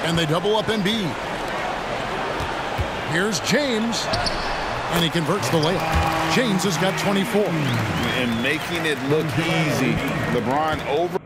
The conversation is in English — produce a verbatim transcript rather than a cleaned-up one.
And they double up Embiid. Here's James. And he converts the layup. James has got twenty-four. And making it look easy. LeBron over.